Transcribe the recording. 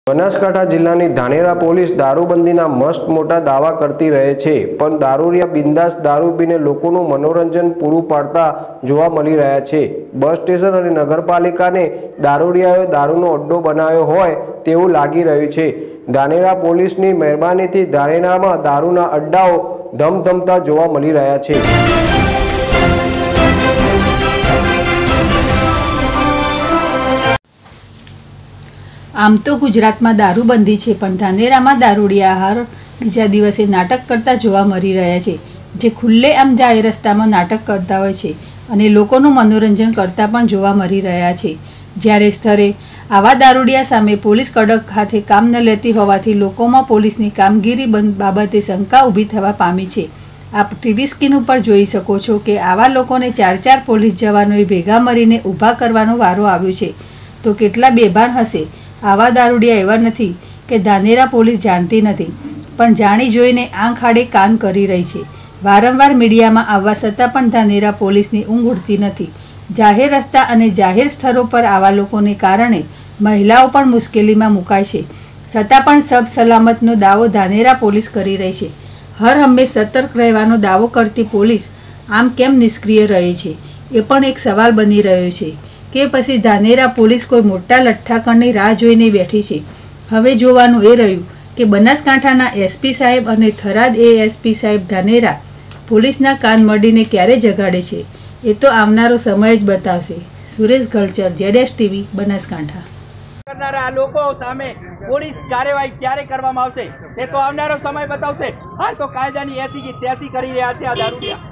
બનાસકાંઠા જિલ્લાની ધાનેરા પોલીસ દારૂબંધીના મસ્ત મોટા દાવા કરતી રહે છે, પણ દારૂડિયા બિંદાસ દારૂ પીને લોકોનું મનોરંજન પૂરું પાડતા જોવા મળી રહ્યા છે। બસ સ્ટેશન અને નગરપાલિકાને દારૂડિયાઓએ દારૂનો અડ્ડો બનાવ્યો હોય તેવું લાગી રહ્યું છે। ધાનેરા પોલીસની મહેરબાનીથી ધાનેરામાં દારૂના અડ્ડાઓ ધમધમતા જોવા મળી રહ્યા છે। आम तो गुजरात में दारूबंधी है, पण धानेरा में दारूडिया हर बीजा दिवसे नाटक करता जोवा मळी रह्या छे। जे खुल्ले आम जाहेर रस्ता में नाटक करता होय छे अने लोकोनुं मनोरंजन करता पण जोवा मळी रह्या छे। ज्यारे स्थळे आवा दारूडिया सामे पोलीस कड़क हाथे काम न लेती होवाथी लोकोमां पोलीसनी कामगीरी बाबते शंका ऊभी थवा पामी छे। आप टीवी स्क्रीन पर जोई शको छो के आवा लोकोने 4-4 पोलीस जवानोए भेगा मळीने ऊभा करवानो वारो आव्यो छे। तो केटला बेभान हशे। आवा दारूडिया एवा नथी के धानेरा पोलीस जानती नथी, पण जाणी जोईने आंख आड़े कान करी रही छे। वारंवार मीडिया में आववा छतां पण धानेरा पोलीसनी ऊंघ उड़ती नथी। जाहेर रस्ता अने जाहेर स्थळो पर आवा लोकोने कारणे महिलाओ पण मुश्केलीमां मुकाय छे, छतां पण सब सलामतनो दावो धानेरा पोलीस करी रही छे। हर हमेश सतर्क रहेवानो दावो करती पोलीस आम केम निष्क्रिय रहे छे ए पण एक सवाल बनी रह्यो छे के पछी धानेरा पोलीस कोई मोटा लठ्ठाकणनी राह जोईने बेठी छे। हवे जोवानुं ए रह्युं के बनासकांठाना एसपी साहेब अने थराद एएसपी साहेब धानेरा पोलीसना कान मळीने क्यारे जगाड़े छे ए तो आवनारो समय ज बतावशे। सुरेश गलचर, जेडेस टीवी, बनासकांठा। करनारा लोको सामे पोलीस कार्यवाही क्यारे करवामां आवशे ते तो आवनारो समय बतावशे। हाल तो कायदानी 80 की 83 करी रह्या छे आ दारूडिया।